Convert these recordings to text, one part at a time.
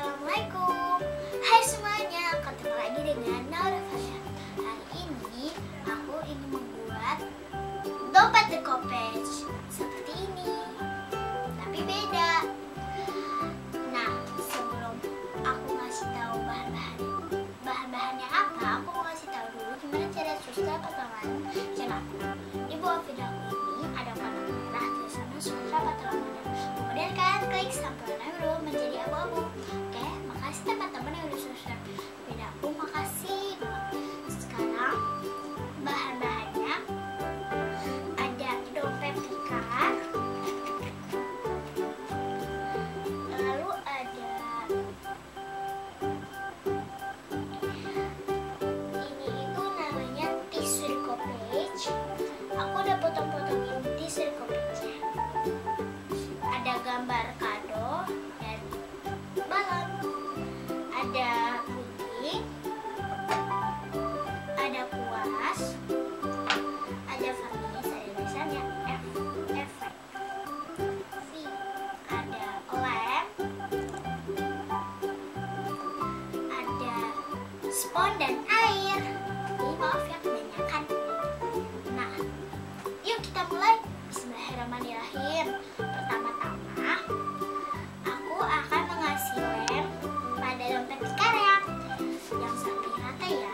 Assalamualaikum. Hai semuanya, ketemu lagi dengan Naura Fasya. Hari ini aku ingin membuat dompet decoupage seperti ini, tapi beda. Nah, sebelum aku ngasih tahu bahan-bahannya apa, aku mau ngasih tahu dulu gimana cara subscribe atau like channel aku. Di bawah video aku ini ada kotak merah tulisannya subscribe atau like. Kemudian kalian klik sampai warna biru menjadi abu-abu. Oke, makasih teman-teman yang udah subscribe video aku, makasih banget. Sekarang bahan-bahannya ada dompet ikan, lalu ada ini itu namanya tisu decoupage. Aku udah potong-potongin tisu decoupage-nya. Ada gambar kado dan balon, ada puding, ada kuas, ada vernis, ada tulisannya efek V, ada lem, ada spons dan air. Ini maaf ya kebanyakan. Nah, yuk kita mulai. Bismillahirrahmanirrahim. Pertama-tama aku akan mengasih lem pada dompet ikannya yang sampai rata ya,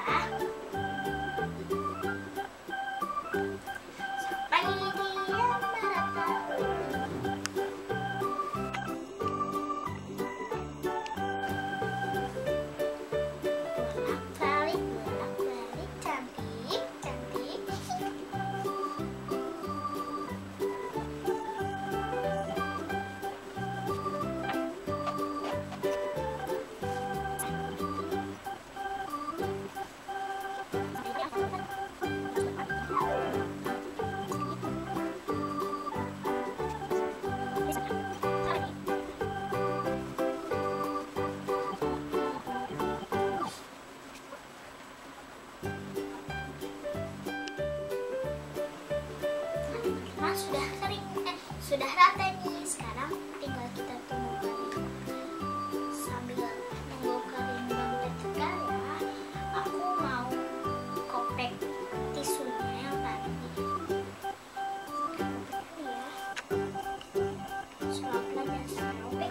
sampai dia merata. Bolak-balik cantik, cantik. Nah, sudah kering, sudah rata nih. Sekarang tinggal kita tunggu kering. Sambil tunggu kering dompet ikan ya, aku mau kopek tisunya yang tadi. Ya, pelan-pelan ya sampai robek.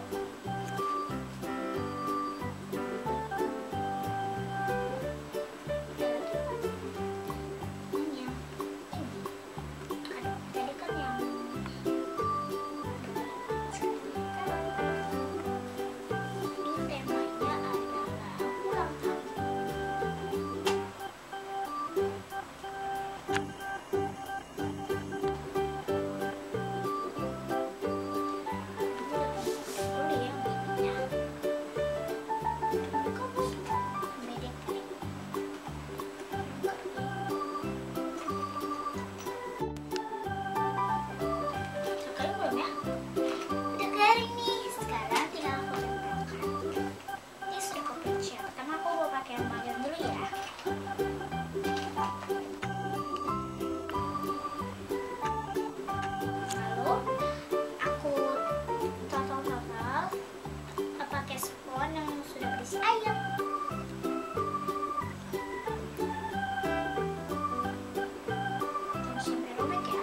Yang sudah berisi air. Jangan sampai robek ya.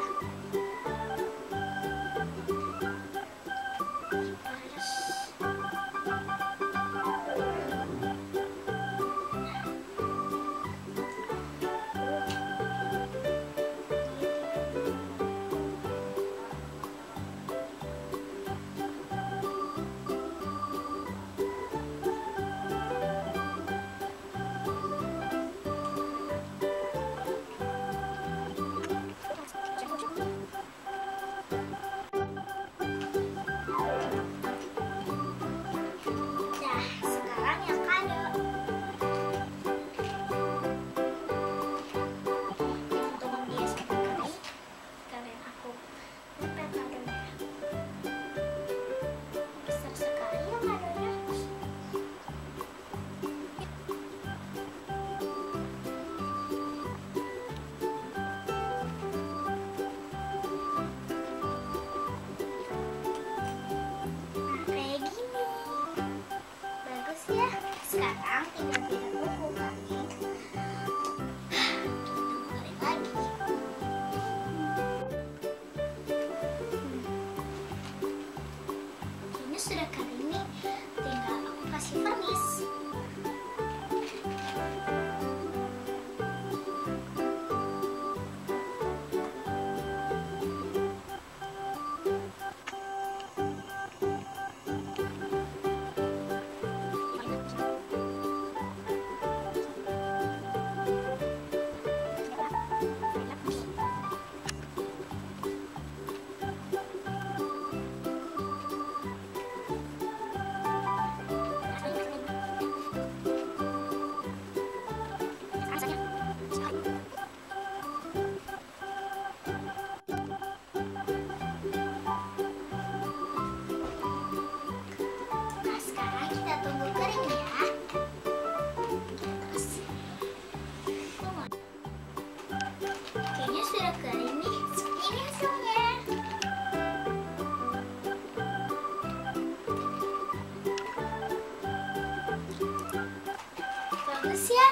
gratis ya.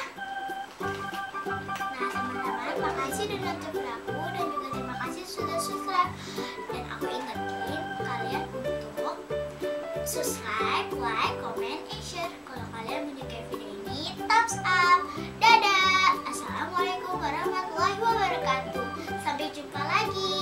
Nah teman-teman, makasih udah nonton aku dan juga terima kasih sudah subscribe. Dan aku ingetin kalian untuk subscribe, like, comment, and share. Kalau kalian menyukai video ini, thumbs up. Dadah. Assalamualaikum warahmatullahi wabarakatuh. Sampai jumpa lagi.